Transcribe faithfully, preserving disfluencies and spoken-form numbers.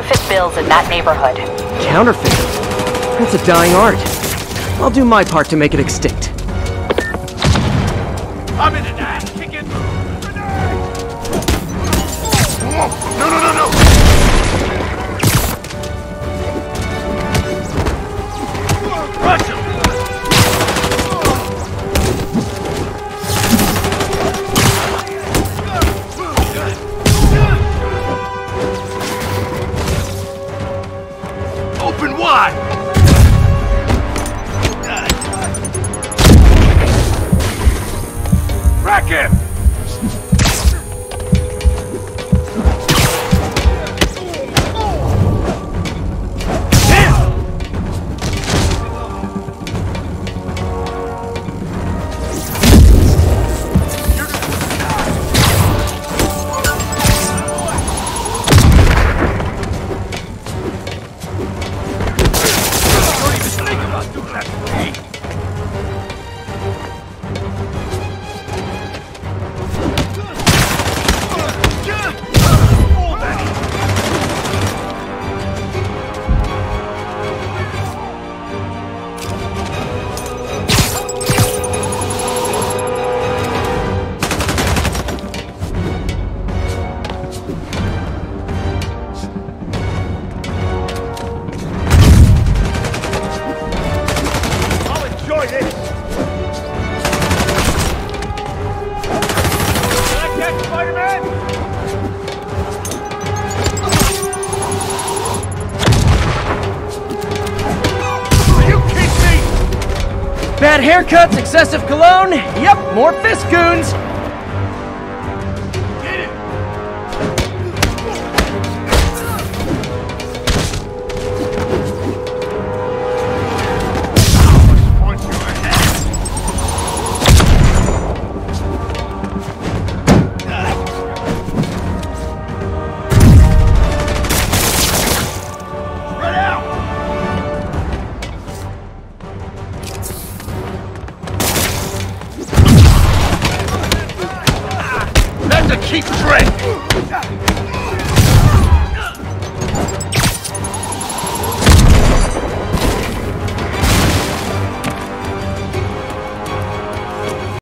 counterfeit bills in that neighborhood. Counterfeit? That's a dying art. I'll do my part to make it extinct. I'm in an ass kicking. No, no, no, no! Rush him! Open wide! Wreck him! Bad haircuts, excessive cologne. Yep, more fist goons. Keep straight!